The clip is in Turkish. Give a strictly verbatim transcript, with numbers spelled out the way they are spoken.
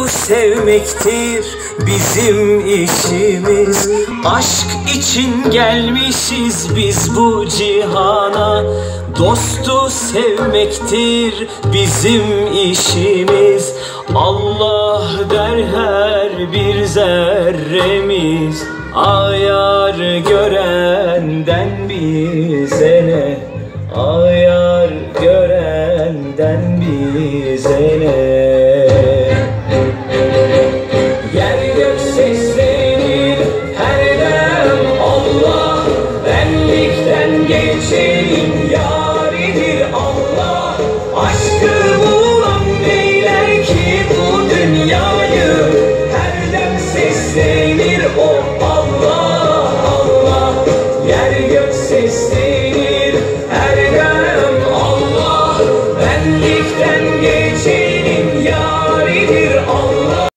sevmektir bizim işimiz. Aşk için gelmişiz biz bu cihana. Dostu sevmektir bizim işimiz. Allah der her bir zerremiz. Ayar görenden bize ne?